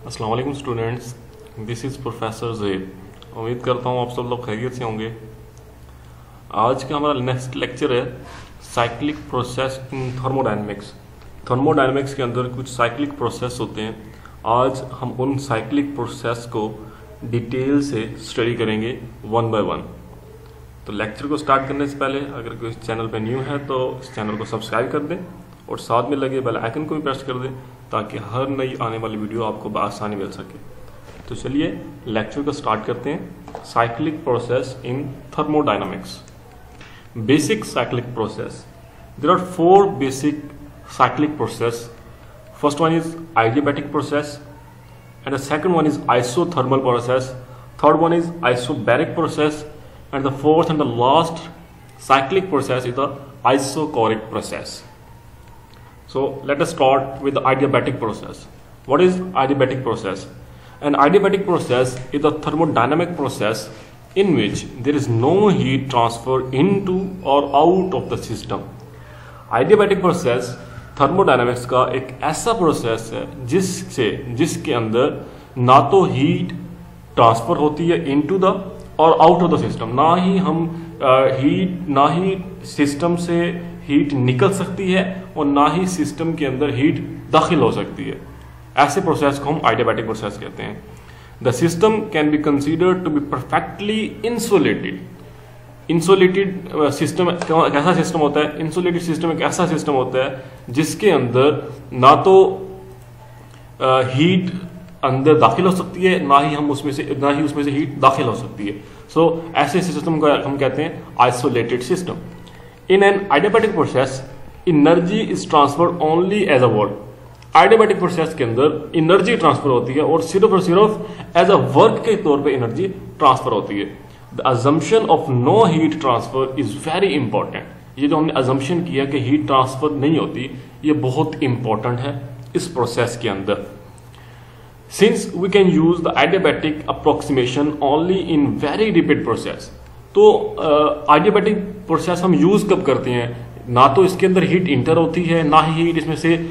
अस्सलाम वालेकुम students, this is professor Zaid. उम्मीद करता हूँ आप सब लोग खैरियत से होंगे। आज का हमारा नेक्स्ट लेक्चर है cyclic process in thermodynamics. Thermodynamics के अंदर कुछ साइक्लिक प्रोसेस होते हैं। आज हम उन साइक्लिक प्रोसेस को डिटेल से स्टडी करेंगे वन बाय वन। तो लेक्चर को स्टार्ट करने से पहले अगर कोई चैनल पर न्यू है तो इस चैनल को सब्सक्राइब कर दें और साथ में लगे बेल आइकन को भी प्रेस कर दें ताकि हर नई आने वाली वीडियो आपको बआसानी मिल सके। तो चलिए लेक्चर को स्टार्ट करते हैं। Cyclic process in thermodynamics. Basic cyclic process. There are four basic cyclic process. First one is adiabatic process and the second one is isothermal process. Third one is isobaric process and the fourth and the last cyclic process is the isochoric process. So let us start with the adiabatic process. What is adiabatic process? An adiabatic process is a thermodynamic process in which there is no heat transfer into or out of the system. Adiabatic process thermodynamics का एक ऐसा process है जिसके अंदर ना तो heat transfer होती है इनटू द और आउट ऑफ द सिस्टम। ना ही सिस्टम से हीट निकल सकती है और ना ही सिस्टम के अंदर हीट दाखिल हो सकती है। ऐसे प्रोसेस को हम adiabatic प्रोसेस कहते हैं। The system can be considered to be perfectly insulated. Insulated system कैसा सिस्टम होता है? इंसुलेटेड सिस्टम एक ऐसा सिस्टम होता है जिसके अंदर ना तो हीट अंदर दाखिल हो सकती है ना ही उसमें से हीट दाखिल हो सकती है। सो ऐसे सिस्टम को हम कहते हैं isolated system. In an adiabatic process energy is transferred only as a work. adiabatic process के अंदर एनर्जी ट्रांसफर होती है और सिर्फ एज अ वर्क के तौर पे एनर्जी ट्रांसफर होती है। The assumption of no heat transfer is very important. ये जो हमने अजम्पशन किया कि हीट ट्रांसफर नहीं होती, ये बहुत इंपॉर्टेंट है इस प्रोसेस के अंदर। Since we can use the adiabatic approximation only in very rapid process. तो adiabatic प्रोसेस हम यूज कब करते हैं? ना तो इसके अंदर हीट इंटर होती है ना ही हीट इसमें से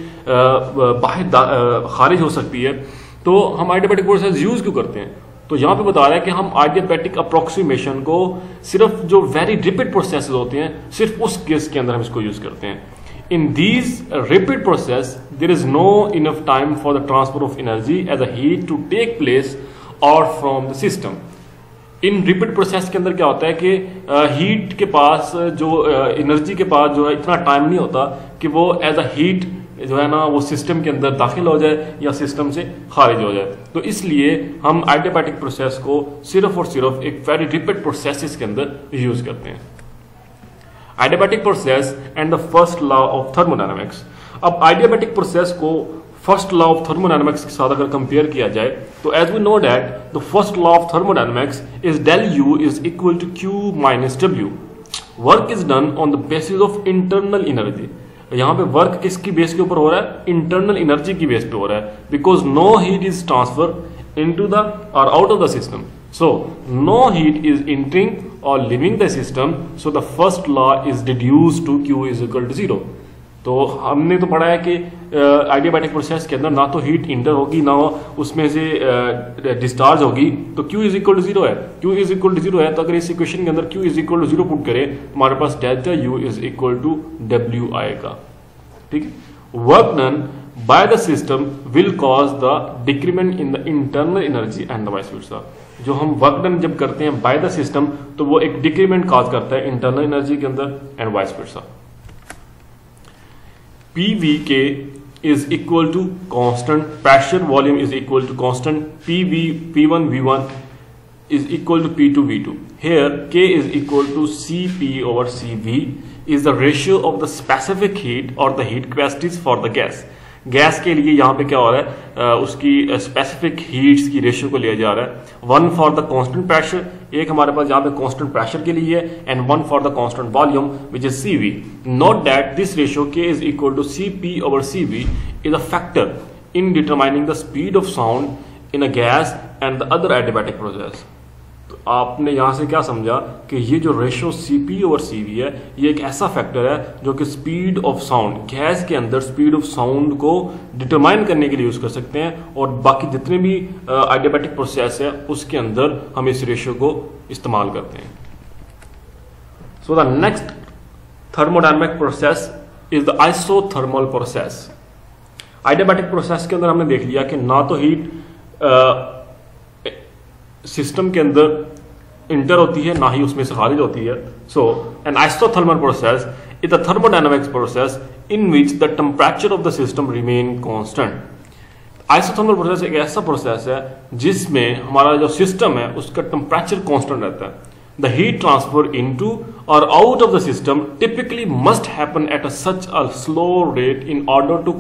बाहर खारिज हो सकती है। तो हम adiabatic प्रोसेस यूज क्यों करते हैं? तो यहां पे बता रहा है कि हम adiabatic अप्रोक्सीमेशन को सिर्फ जो वेरी रिपीट प्रोसेस होते हैं सिर्फ उस केस के अंदर हम इसको यूज करते हैं। In these rapid process there is no enough time for the transfer of energy as a heat to take place और from the system. In rapid process के अंदर क्या होता है कि हीट के पास जो एनर्जी के पास जो है इतना टाइम नहीं होता कि वो एज अ हीट जो है ना वो सिस्टम के अंदर दाखिल हो जाए या सिस्टम से खारिज हो जाए। तो इसलिए हम adiabatic प्रोसेस को सिर्फ और सिर्फ एक वेरी रिपीट प्रोसेस के अंदर यूज करते हैं। adiabatic process and the first law of thermodynamics. अब adiabatic प्रोसेस को फर्स्ट लॉ ऑफ थर्मोडायनामिक्स के साथ अगर कंपेयर किया जाए तो as we know that the first law of thermodynamics is del U is equal to Q minus W। Work is done on the basis of internal energy. यहां पे work किसकी base के ऊपर हो रहा है? इंटरनल एनर्जी की base पे हो रहा है। Because no heat is transfer into the और out of the system. So no heat is entering और leaving the system. So the first law is deduce to Q is equal to 0। तो हमने तो पढ़ा है कि adiabatic प्रोसेस के अंदर ना तो हीट इंटर होगी ना उसमें से डिस्चार्ज होगी। तो Q इज इक्वल टू 0 है। Q इज इक्वल टू 0 है तो अगर इस इक्वेशन के अंदर Q is equal to 0 put करें हमारे पास delta U is equal to W आएगा। ठीक है। Work done by the system will cause the decrement in the internal energy and the vice versa. जो हम वर्क डन जब करते हैं बाय द सिस्टम तो वो एक डिक्रीमेंट कॉज करता है इंटरनल एनर्जी के अंदर and vice versa. PVK is equal to constant, pressure volume is equal to constant, P1 V1 is equal to P2 V2. Here K is equal to Cp over Cv is the ratio of the specific heat or the heat capacities for the gas. Gas के लिए यहाँ पे क्या हो रहा है? उसकी specific heats की रेशियो को लिया जा रहा है। One for the constant pressure, एक हमारे पास यहाँ पे कांस्टेंट प्रेशर के लिए है and one for the constant volume which is Cv। Note that this ratio K is equal to Cp over Cv is a factor in determining the speed of sound in a gas and the other adiabatic process. तो आपने यहां से क्या समझा कि ये जो ratio Cp over Cv है ये एक ऐसा फैक्टर है जो कि स्पीड ऑफ साउंड, गैस के अंदर स्पीड ऑफ साउंड को डिटरमाइन करने के लिए यूज कर सकते हैं, और बाकी जितने भी एडियाबैटिक प्रोसेस है उसके अंदर हम इस रेशियो को इस्तेमाल करते हैं। So the next thermodynamic process is the isothermal process. Adiabatic process के अंदर हमने देख लिया कि ना तो हीट सिस्टम के अंदर इंटर होती है ना ही उसमें से खारिज होती है। So an isothermal process is the thermodynamics process in which the temperature of the system remain constant. Isothermal process एक ऐसा प्रोसेस है जिसमें हमारा जो सिस्टम है उसका टेम्परेचर कांस्टेंट रहता है। The heat transfer into or out of the system typically must happen at such a slow rate in order to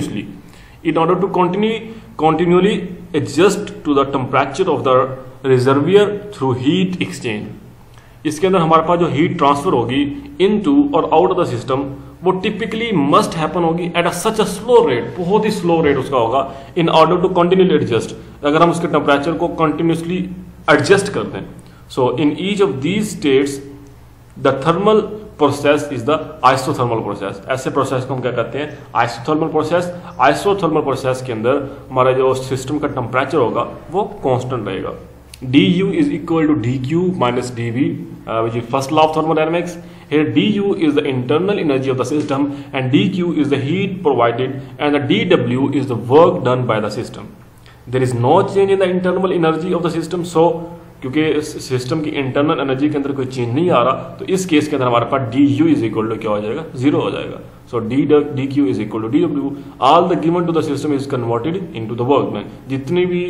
continually adjust to the temperature of the reservoir through heat exchange। इसके अंदर हमारे पास जो heat transfer होगी into और out of the system वो typically must happen होगी at such a slow rate, बहुत ही स्लो रेट उसका होगा, in order to continually adjust, अगर हम उसके टेम्परेचर को कंटिन्यूसली एडजस्ट कर दें। So in each of these states, the thermal process is the isothermal process। ऐसे प्रोसेस को हम क्या कहते हैं? Isothermal process. आइसोथर्मल प्रोसेस के अंदर हमारा जो सिस्टम का टेम्परेचर होगा वो कांस्टेंट रहेगा। du is equal to dq minus dv, which is first law of thermodynamics। Here du is the internal energy of the system and dq is the heat provided and the dw is the work done by the system। There is no change in the internal energy of the system। So क्योंकि system की internal energy के अंदर कोई change नहीं आ रहा, तो इस case के अंदर हमारे पास D U is equal to क्या हो जाएगा? जीरो हो जाएगा। So D Q is equal to D W. All the given to the system is converted into the work done. जितनी भी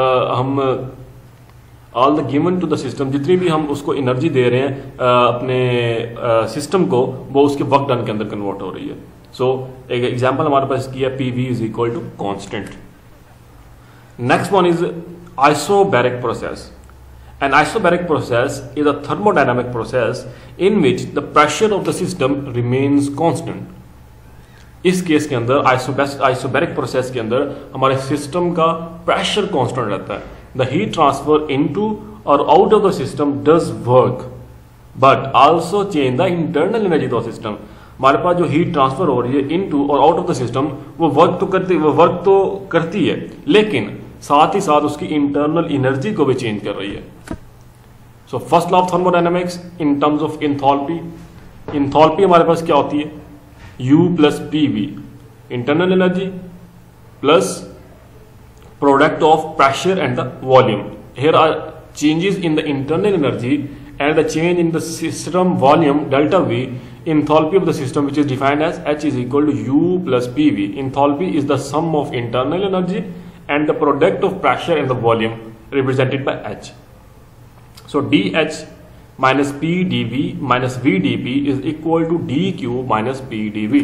all the given to the system, जितनी भी हम उसको एनर्जी दे रहे हैं अपने सिस्टम को, वो उसके वर्क डन के अंदर कन्वर्ट हो रही है। सो एक एग्जाम्पल हमारे पास किया, P V is equal to constant. Next one is isobaric process. An isobaric process is a thermodynamic process in which the pressure of the system remains constant। इस केस के अंदर आइसोबैरिक प्रोसेस के अंदर हमारे system का pressure constant रहता है। The heat transfer into और out of the system does work but also change the internal energy of the system. हमारे पास जो हीट ट्रांसफर हो रही है इनटू और आउट ऑफ द सिस्टम, वो वर्क तो करती है, लेकिन साथ ही साथ उसकी इंटरनल एनर्जी को भी चेंज कर रही है। So first law of thermodynamics in terms of enthalpy. Enthalpy हमारे पास क्या होती है? U plus P V, internal energy plus product of pressure and the volume. Here are changes in the internal energy and the change in the system volume delta V, enthalpy of the system which is defined as H is equal to U plus PV। Enthalpy is the sum of internal energy and the product of pressure and the volume represented by H। So dH minus P dV minus V dP is equal to dQ minus P dV।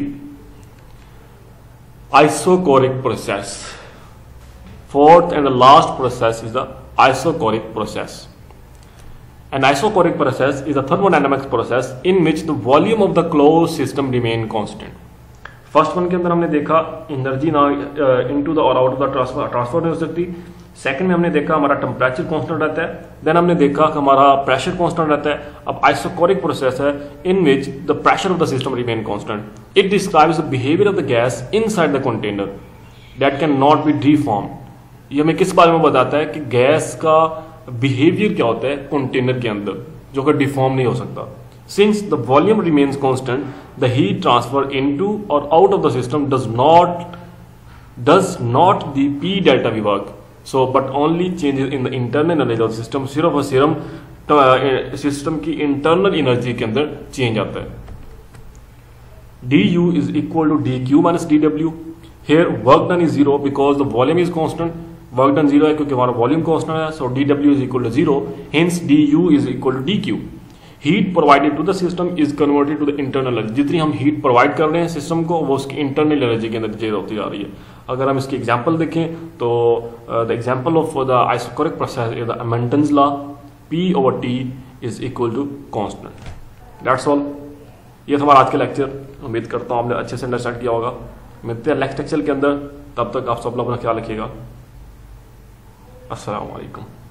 Isochoric process। Fourth and the last process is the isochoric process। An isochoric process is a thermodynamics process in which the volume of the closed system remain constant। First one के अंदर हमने देखा energy ना into the और out of the transfer नहीं हो सकती। Second में हमने देखा हमारा टेम्परेचर कांस्टेंट रहता है। देन हमने देखा कि हमारा प्रेशर कांस्टेंट रहता है। अब आइसोकोरिक प्रोसेस है in which the pressure of the system remain constant. It describes the behaviour of the gas inside the container that can not be deform. ये हमें किस बारे में बताता है कि गैस का बिहेवियर क्या होता है कंटेनर के अंदर, जो कि डिफॉर्म नहीं हो सकता। Since the volume remains constant, the heat transfer into और out of the system does not the P delta V work. So but only changes in the internal energy of system. सिर्फ और सिर्फ system की internal energy के अंदर change आता है। D U is equal to D Q minus D W. Here work done is zero because the volume is constant. Work done zero है क्योंकि हमारा वॉल्यूम कांस्टेंट है। So D W is equal to zero, hence D U is equal to D Q. Heat provided to the system is converted to the internal energy. जितनी हम heat provide कर रहे हैं system को, वो उसकी internal energy के अंदर चेंज होती जा रही है। अगर हम इसकी एग्जांपल देखें तो the example of the isochoric process is the Amontons law, P over T is equal to constant. That's all. ये था हमारा आज का लेक्चर। उम्मीद करता हूँ आपने अच्छे से अंडरस्टैंड किया होगा। मिलते हैं नेक्स्ट लेक्चर के अंदर, तब तक आप सब अपना ख्याल रखिएगा। अस्सलाम वालेकुम।